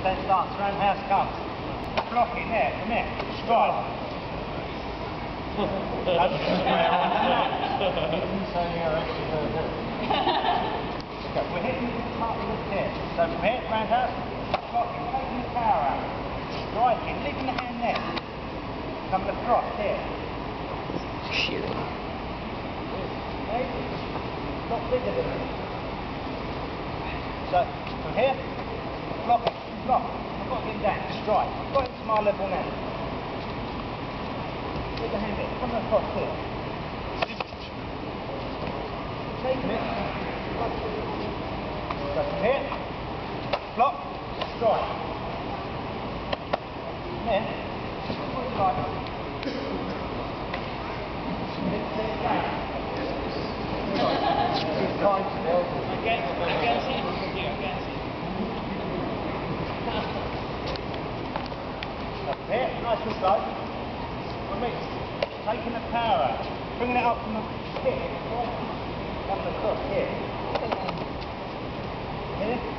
Then stance, roundhouse comes. Block in there, come here. Strike. That's the way I want to know. You didn't say how actually going to do it. Okay, we're hitting the top of the tip. So from here, roundhouse, blocking, taking the power out. Striking, leaving the hand there. Coming across here. Shearing. Not bigger than it. So, from here, block, block. I've got to get him down, strike. I've got him to my level now. Get the hand in, coming across here. Taking it. So from here, block, strike. And then, what do you like? Sit it down. Here, nice and slow. Taking the power out, bringing it up from the stick, up across here. Here.